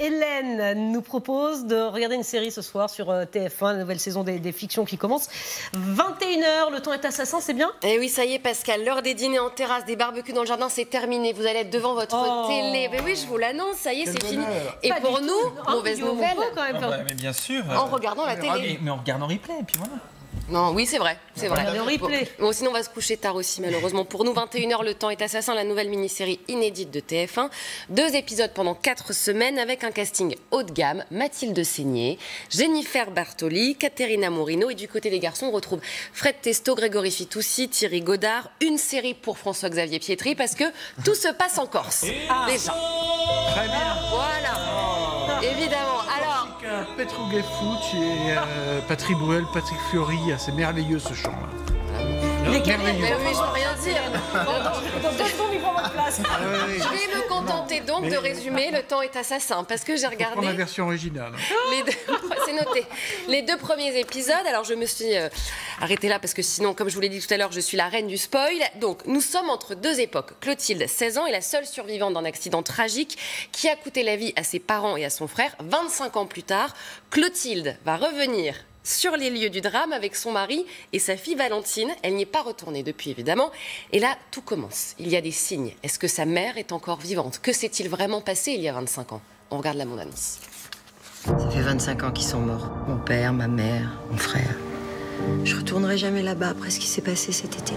Hélène nous propose de regarder une série ce soir sur TF1, la nouvelle saison des fictions qui commence. 21h, le temps est assassin, c'est bien? Eh oui, ça y est, Pascal, l'heure des dîners en terrasse, des barbecues dans le jardin, c'est terminé. Vous allez être devant votre télé. Mais oui, je vous l'annonce, ça y est, c'est fini. Et Pas pour du nous, tout. mauvaise nouvelle. Quand même. Mais bien sûr. En regardant la télé. Mais on regarde en replay, et puis voilà. Non, oui, c'est vrai, c'est vrai. Regardez en replay. Bon, sinon, on va se coucher tard aussi, malheureusement. Pour nous, 21h, le temps est assassin, la nouvelle mini-série inédite de TF1. 2 épisodes pendant 4 semaines avec un casting haut de gamme. Mathilde Seigné, Jennifer Bartoli, Caterina Morino. Et du côté des garçons, on retrouve Fred Testo, Grégory Fitoussi, Thierry Godard. Une série pour François-Xavier Pietri parce que tout se passe en Corse. Déjà. Très bien. Voilà. Évidemment. Alors. Petru Geffucci et Patrick Bruel, Patrick Fiori, c'est merveilleux ce chant-là. Il est carré, Mais oui, je peux rien dire. Dans 2 secondes, il prend votre place. Je vais me contenter donc de résumer Le temps est assassin parce que j'ai regardé. Prends la version originale. C'est noté. Les 2 premiers épisodes. Alors je me suis arrêtée là parce que sinon, comme je vous l'ai dit tout à l'heure, je suis la reine du spoil. Donc nous sommes entre 2 époques. Clotilde, 16 ans, est la seule survivante d'un accident tragique qui a coûté la vie à ses parents et à son frère. 25 ans plus tard, Clotilde va revenir sur les lieux du drame avec son mari et sa fille Valentine. Elle n'y est pas retournée depuis, évidemment. Et là, tout commence. Il y a des signes. Est-ce que sa mère est encore vivante? Que s'est-il vraiment passé il y a 25 ans? On regarde la bande-annonce. Ça fait 25 ans qu'ils sont morts. Mon père, ma mère, mon frère. Je retournerai jamais là-bas après ce qui s'est passé cet été-là.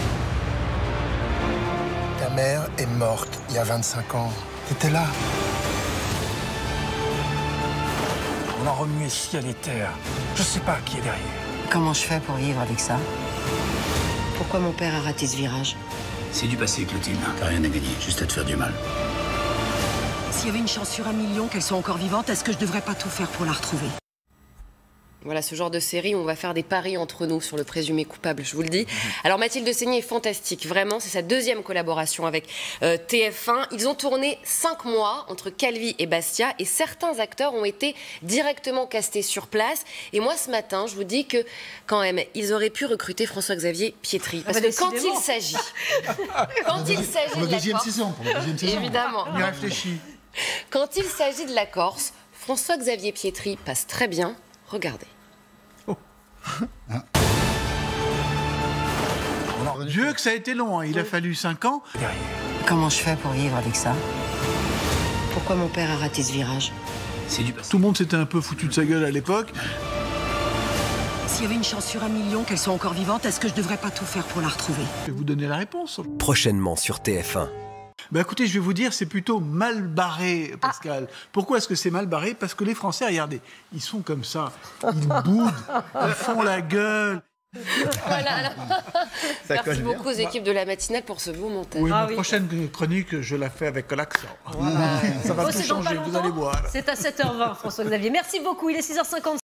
Ta mère est morte il y a 25 ans. T'étais là. On a remué ciel et terre. Je sais pas qui est derrière. Comment je fais pour vivre avec ça? Pourquoi mon père a raté ce virage? C'est du passé, Clotilde. T'as rien à gagner, juste à te faire du mal. S'il y avait une chance sur 1 million qu'elle soit encore vivante, est-ce que je devrais pas tout faire pour la retrouver? Voilà ce genre de série où on va faire des paris entre nous sur le présumé coupable, je vous le dis. Alors Mathilde Seigné est fantastique, vraiment, c'est sa 2e collaboration avec TF1. Ils ont tourné 5 mois entre Calvi et Bastia et certains acteurs ont été directement castés sur place. Et moi ce matin, je vous dis que quand même, ils auraient pu recruter François-Xavier Pietri. Parce que quand il s'agit Pour la deuxième saison. Évidemment. On y réfléchit. Quand il s'agit de la Corse, François-Xavier Pietri passe très bien. Regardez. Dieu que ça a été long, hein. Il a fallu 5 ans. Comment je fais pour vivre avec ça? Pourquoi mon père a raté ce virage? C'est du passé. Tout le monde s'était un peu foutu de sa gueule à l'époque. S'il y avait une chance sur 1 million qu'elle soit encore vivante, est-ce que je devrais pas tout faire pour la retrouver? Je vais vous donner la réponse. Prochainement sur TF1. Bah écoutez, je vais vous dire, c'est plutôt mal barré, Pascal. Pourquoi est-ce que c'est mal barré? Parce que les Français, regardez, ils sont comme ça. Ils boudent, ils font la gueule. Voilà, alors. Merci beaucoup aux équipes de la matinale pour ce beau montage. Oui, ma prochaine chronique, je la fais avec l'accent. Ça va tout changer, vous allez voir. C'est à 7h20, François-Xavier. Merci beaucoup, il est 6h50.